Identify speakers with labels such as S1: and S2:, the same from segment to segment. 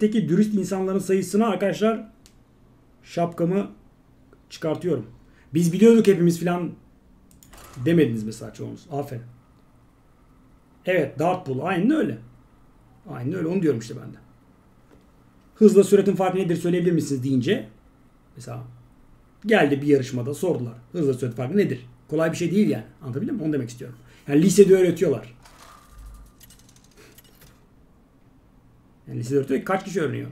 S1: chatteki dürüst insanların sayısına arkadaşlar şapkamı çıkartıyorum. Biz biliyorduk hepimiz filan demediniz mesela çoğunuz. Aferin. Evet, dart pool. Aynen öyle. Aynen öyle. Onu diyorum işte ben de. Hızla süratin farkı nedir söyleyebilir misiniz deyince mesela geldi bir yarışmada sordular. Hızla süratin farkı nedir? Kolay bir şey değil yani. Anlatabildim mi? Onu demek istiyorum. Yani lisede öğretiyorlar. Yani lisede öğretiyor. Kaç kişi öğreniyor?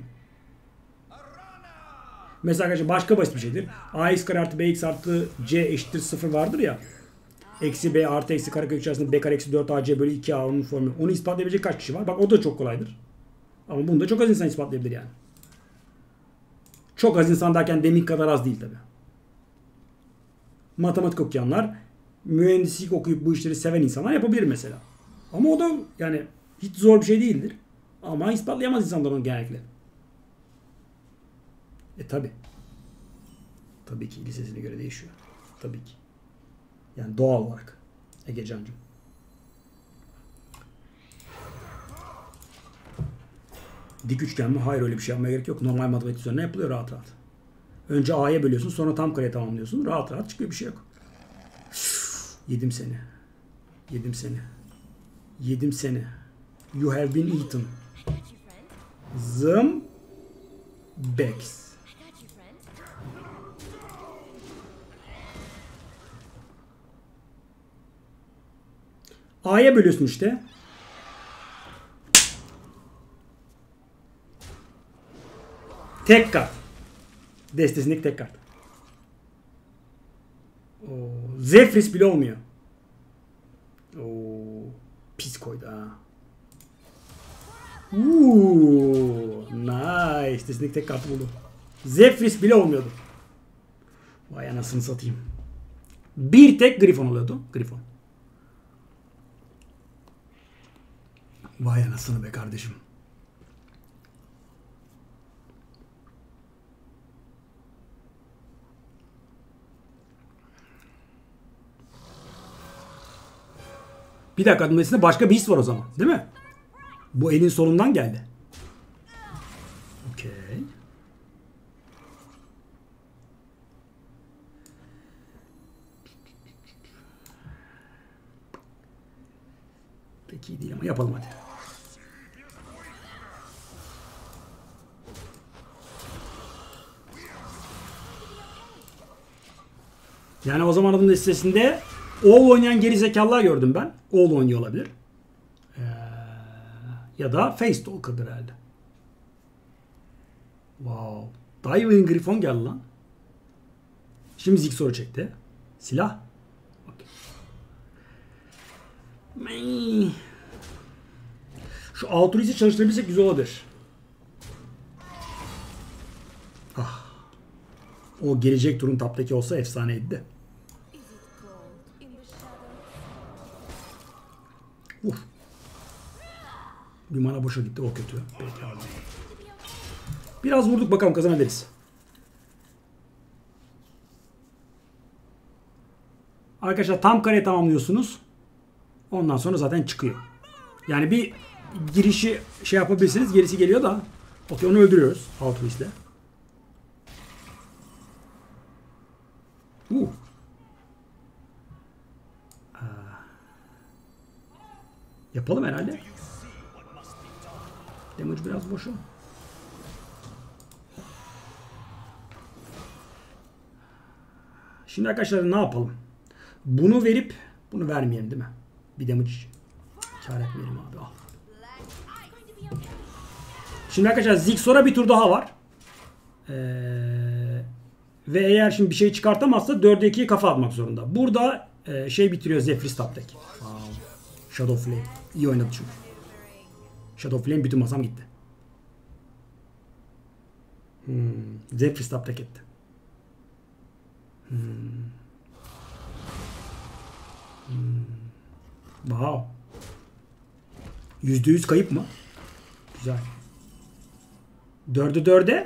S1: Mesela arkadaşlar başka basit bir şeydir. Ax kare artı bx artı c eşittir 0 vardır ya. Eksi b artı eksi karekök içerisinde b kare eksi 4 ac bölü 2a onun formülü. Onu ispatlayabilecek kaç kişi var? Bak o da çok kolaydır. Ama bunu da çok az insan ispatlayabilir yani. Çok az insan derken demin kadar az değil tabi. Matematik okuyanlar, mühendislik okuyup bu işleri seven insanlar yapabilir mesela. Ama o da yani hiç zor bir şey değildir. Ama ispatlayamaz insanlar onu genellikle. Tabi. Tabii ki lisesine göre değişiyor. Tabii ki. Yani doğal olarak. Egecan'cığım. Dik üçgen mi? Hayır, öyle bir şey yapmaya gerek yok. Normal matematik üzerine yapılıyor rahat rahat. Önce A'ya bölüyorsun, sonra tam kareye tamamlıyorsun. Rahat rahat çıkıyor, bir şey yok. Yedim seni. Yedim seni. Yedim seni. You have been eaten. Zım. Bex. A'ya bölüyorsun işte. Tek kart. Destesindeki tek kart. Zefris bile olmuyor. Pis koydu ha. Nice. Destesindeki tek kartı buldu. Zefris bile olmuyordu. Vay anasını satayım. Bir tek Grifon oluyordu. Grifon. Vay anasını be kardeşim. Bir dakika, adının içinde başka bir his var o zaman. Değil mi? Bu elin solundan geldi. Okey. Pek iyi değil ama yapalım hadi. Yani o zaman adının listesinde Oğul oynayan gerizekalılar gördüm ben. Oğul oynuyor olabilir. Ya da Facetalker'dır herhalde. Wow. Diving Griffon geldi lan. Şimdi zik soru çekti. Silah. Okay. Şu Altruist'i çalıştırabilirsek güzel olabilir. Ah. O gelecek turun taptaki olsa efsaneydi de. Bir mana boşa gitti, o kötü. Peki abi. Biraz vurduk, bakalım kazanabiliriz. Arkadaşlar tam kare tamamlıyorsunuz. Ondan sonra zaten çıkıyor. Yani bir girişi şey yapabilirsiniz, gerisi geliyor da. Okey, onu öldürüyoruz Altruist'le. Yapalım herhalde. Damage biraz boşu. Şimdi arkadaşlar ne yapalım? Bunu verip bunu vermeyelim değil mi? Bir damage kar etmeyelim abi. Al. Şimdi arkadaşlar Zigsor'a bir tur daha var. Ve eğer şimdi bir şey çıkartamazsa 4'e 2'ye kafa atmak zorunda. Burada şey bitiriyor Zephyr Taptek. Shadow Flame. İyi oynadı çünkü. Shadow Flame bütün masam gitti. Zephyr Taptek etti. Wow. %100 kayıp mı? Güzel. 4'e 4'e.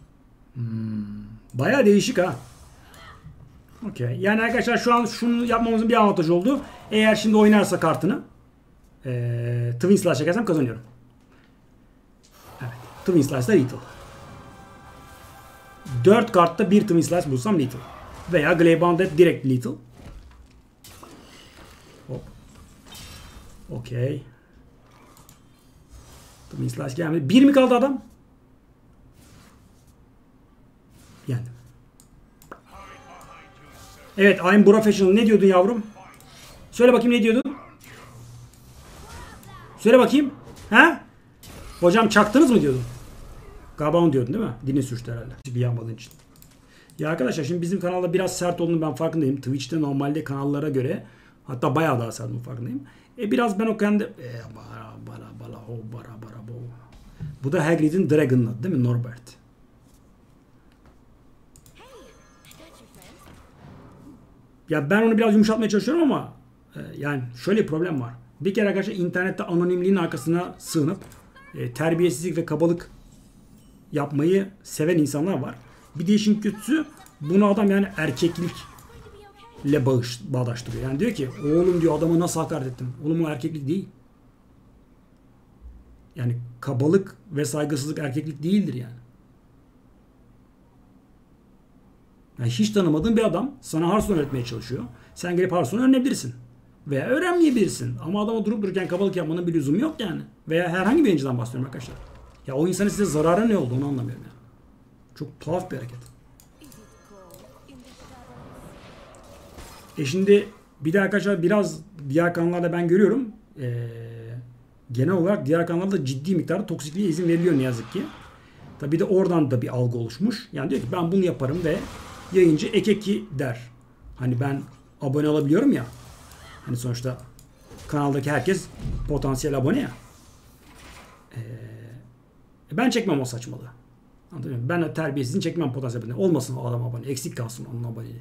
S1: Bayağı değişik ha. Okey. Yani arkadaşlar şu an şunu yapmamızın bir avantajı oldu. Eğer şimdi oynarsa kartını Twin Slash çekersem kazanıyorum. Evet. Twin Slice'da Lethal. 4 kartta bir Twin Slice bulsam Lethal. Veya Glaive Undead direkt Lethal. Hop. Okey. Twin Slice gelmedi. 1 mi kaldı adam? Yendim. Evet, I'm professional. Ne diyordun yavrum? Söyle bakayım, ne diyordun? Söyle bakayım. Ha? Hocam çaktınız mı diyordun? Gabon diyordun değil mi? Dilin sürçtü herhalde. Bir yanmadığın için. Ya arkadaşlar, şimdi bizim kanalda biraz sert olduğunu ben farkındayım. Twitch'te normalde kanallara göre hatta bayağı daha sert olduğunu farkındayım. Biraz ben o kendi... Bu da Hagrid'in Dragon'ın adı değil mi? Norbert. Ya ben onu biraz yumuşatmaya çalışıyorum ama yani şöyle bir problem var. Bir kere arkadaşlar internette anonimliğin arkasına sığınıp terbiyesizlik ve kabalık yapmayı seven insanlar var. Bir de işin kötüsü bunu adam yani erkeklikle bağdaştırıyor. Yani diyor ki oğlum diyor adama nasıl hakaret ettim. Oğlum o erkeklik değil. Yani kabalık ve saygısızlık erkeklik değildir yani. Yani hiç tanımadığın bir adam sana Hearthstone öğretmeye çalışıyor. Sen gelip Hearthstone öğrenebilirsin. Veya öğrenmeyebilirsin. Ama adama durup dururken kabalık yapmanın bir lüzumu yok yani. Veya herhangi bir yayıncıdan bahsediyorum arkadaşlar. Ya o insanın size zararı ne oldu onu anlamıyorum yani. Çok tuhaf bir hareket. Şimdi bir de arkadaşlar biraz diğer kanallarda ben görüyorum. Genel olarak diğer kanallarda ciddi miktarda toksikliğe izin veriliyor ne yazık ki. Tabi de oradan da bir algı oluşmuş. Yani diyor ki ben bunu yaparım ve yayıncı ekeki der. Hani ben abone olabiliyorum ya. Hani sonuçta kanaldaki herkes potansiyel abone ya. Ben çekmem o saçmalığı. Anladın mı? Ben terbiyesizliğini çekmem potansiyel abone. Olmasın o adam abone. Eksik kalsın onun aboneliği.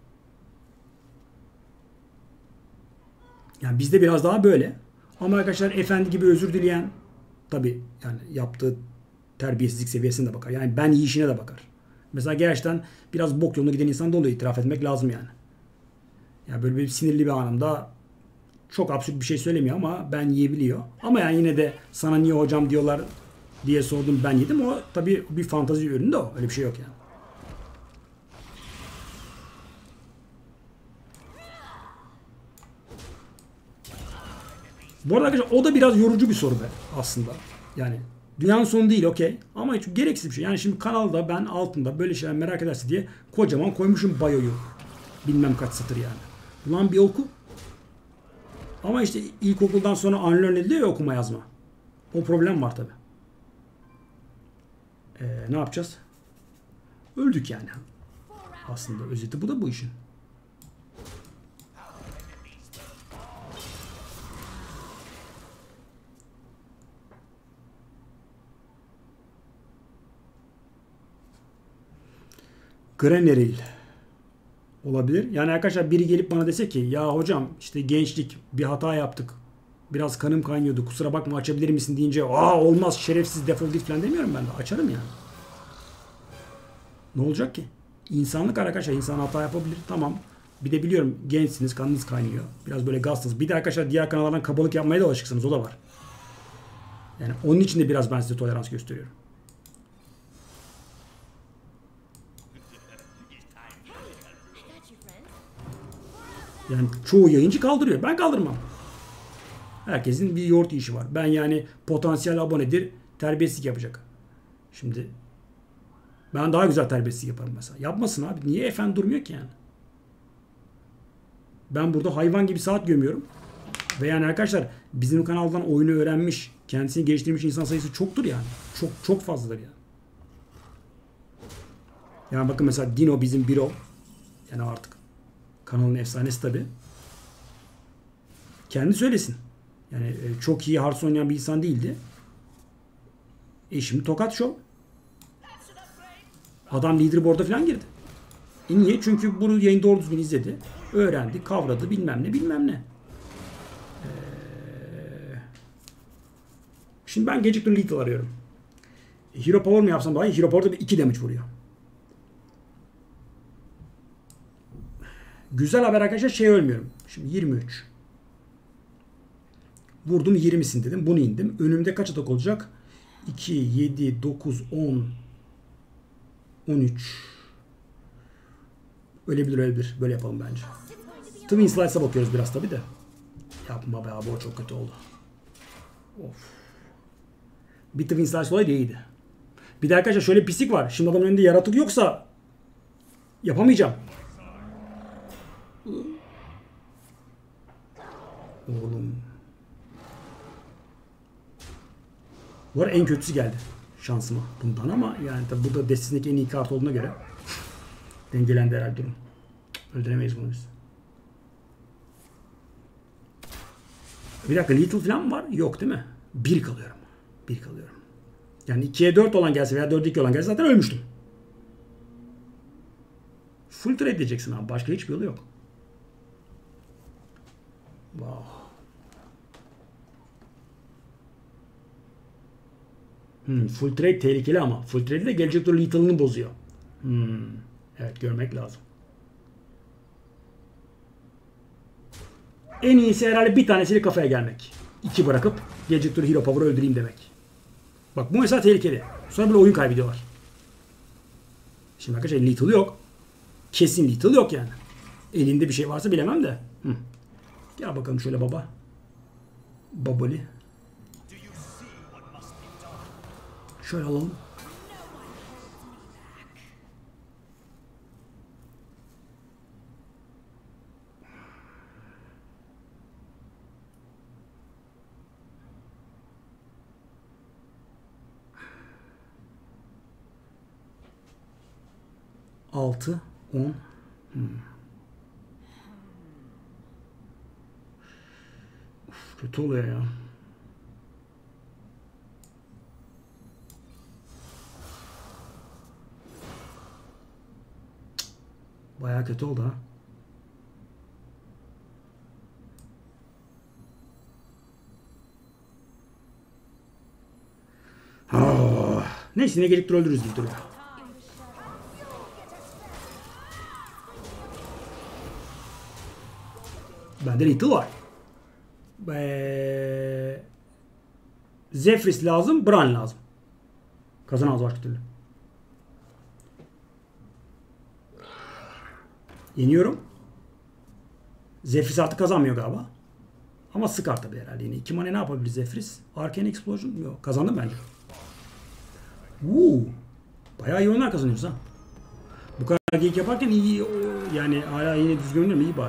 S1: Yani bizde biraz daha böyle. Ama arkadaşlar efendi gibi özür dileyen tabi yani yaptığı terbiyesizlik seviyesine de bakar. Yani ben yiyişine de bakar. Mesela gerçekten biraz bok yoluna giden insan da oluyor. İtiraf etmek lazım yani. Yani böyle bir sinirli bir anımda çok absürt bir şey söylemiyor ama ben yiyebiliyor. Ama yani yine de sana niye hocam diyorlar diye sordum ben yedim. O tabii bir fantazi ürünü de o. Öyle bir şey yok yani. Bu arada arkadaşlar o da biraz yorucu bir soru be aslında. Yani dünyanın sonu değil okey. Ama hiç gereksiz bir şey. Yani şimdi kanalda ben altında böyle şeyler merak ederse diye kocaman koymuşum bayoyu. Bilmem kaç satır yani. Ulan bir oku. Ama işte ilkokuldan sonra unlearn ediliyor ya okuma yazma. O problem var tabi. Ne yapacağız? Öldük yani. Aslında özeti bu da bu işin. Greneril olabilir. Yani arkadaşlar biri gelip bana dese ki ya hocam işte gençlik bir hata yaptık. Biraz kanım kaynıyordu. Kusura bakma açabilir misin deyince olmaz şerefsiz defol git falan demiyorum ben de. Açarım yani. Ne olacak ki? İnsanlık arkadaşlar. İnsan hata yapabilir. Tamam. Bir de biliyorum gençsiniz. Kanınız kaynıyor. Biraz böyle gazsınız. Bir de arkadaşlar diğer kanallardan kabalık yapmaya da alışıksınız. O da var. Yani onun için de biraz ben size tolerans gösteriyorum. Yani çoğu yayıncı kaldırıyor. Ben kaldırmam. Herkesin bir yoğurt işi var. Ben yani potansiyel abonedir. Terbiyesizlik yapacak. Şimdi ben daha güzel terbiyesizlik yaparım mesela. Yapmasın abi. Niye efendi durmuyor ki yani? Ben burada hayvan gibi saat gömüyorum. Ve yani arkadaşlar bizim kanaldan oyunu öğrenmiş, kendisini geliştirmiş insan sayısı çoktur yani. Çok çok fazladır yani. Yani bakın mesela Dino bizim biro. Yani artık kanalın efsanesi tabi. Kendi söylesin. Yani çok iyi Hearthstone oynayan bir insan değildi. Şimdi Tokat Show. Adam leaderboard'a falan girdi. Niye? Çünkü bunu yayını doğru düzgün izledi. Öğrendi, kavradı bilmem ne bilmem ne. Şimdi ben geciktim lethal arıyorum. Hero Power mı yapsam daha iyi? Hero Power'da bir 2 damage vuruyor. Güzel haber arkadaşlar ölmüyorum. Şimdi 23. Vurdum 20'sin dedim. Bunu indim. Önümde kaç atak olacak? 2, 7, 9, 10, 13. Ölebilir ölebilir. Böyle yapalım bence. Twin Slice'a bakıyoruz biraz tabi de. Yapma be abi, o çok kötü oldu. Of. Bir Twin Slice olaydı iyiydi. Bir de arkadaşlar şöyle bir pislik var. Şimdi adamın önünde yaratık yoksa yapamayacağım. Oğlum. Bu arada en kötüsü geldi şansıma bundan, ama yani tabi bu da destesindeki en iyi kart olduğuna göre dengelendi herhalde durum. Öldüremeyiz bunu biz. Bir dakika, Lethal falan mı var? Yok değil mi? 1 kalıyorum. 1 kalıyorum. Yani 2'ye 4 olan gelse veya 4'e 2 olan gelse zaten ölmüştüm. Full trade diyeceksin abi. Başka hiçbir yolu yok. Wow. Full trade tehlikeli ama. Full trade de gelecek tur Lethal'ını bozuyor. Evet, görmek lazım. En iyisi herhalde bir tanesiyle kafaya gelmek. 2 bırakıp gelecek tur Hero Power'ı öldüreyim demek. Bak bu mesela tehlikeli. Sonra böyle oyun kaybediyorlar. Şimdi arkadaşlar Lethal yok. Kesin Lethal yok yani. Elinde bir şey varsa bilemem de. Gel bakalım şöyle baba. Baboli. Şöyle alalım. Altı, 10. Kötü oluyor ya. Bayağı kötü oldu ha. Neyse, ne gelip öldürürüz gibi duruyor. Bende Lethal var. Zephrys lazım, Bran lazım. Kazanamaz başka türlü. Yeniyorum. Zephrys artık kazanmıyor galiba. Ama sıkar tabii herhalde yine. 2 mane ne yapabilir Zephrys? Arcane Explosion? Yok. Kazandım bence. Bayağı iyi oyunlar kazanıyoruz ha. Bu kadar geyik yaparken iyi, yani hala yine düzgün oynuyorum, iyi bari.